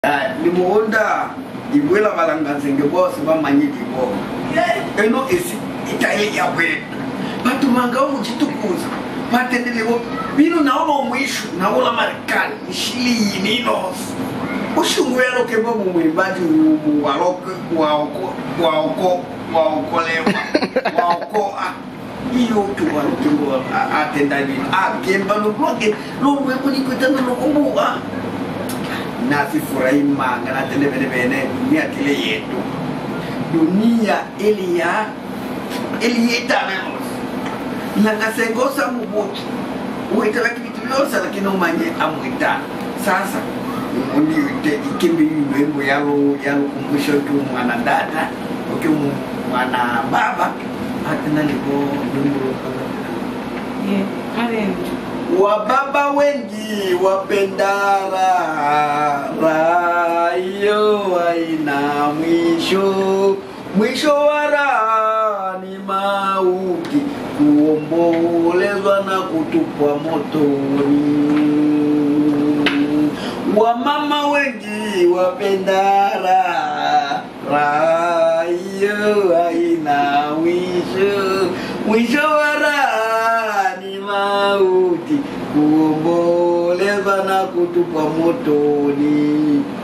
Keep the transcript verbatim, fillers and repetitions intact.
Limuonda ibuela balanganzenge boss bamanyidi bo. Eno esi itaile ya wetu. Batu mangao mujitukuza. Batendele bo bino naono mwisho naola Marekani ishili ninos. Ushungwelo kebo mwimbaji waloke waoko waoko waokolewa. Waoko ah iyo tu waloke atendali ah kemba loke lo wepo ni kutana lo kumbuka. Nasi furahi manga na tele bene bene dunia tele yetu dunia elia elieta memos nanga sengosa mubutu uita kitu yosa lakini umanye amwita sasa undi ite ikimbi yembo yalo yalo kumbusho tu mwana dada ukimu mwana baba atana liko dumbo ye karen wababa wengi wapendara rayo haina mwisho mwisho wara ni mauti kuombolezwa na kutupwa motoni wamama wengi wapendara rayo haina mwisho mwisho wara ni mauti kuombolezwa na kutupwa motoni.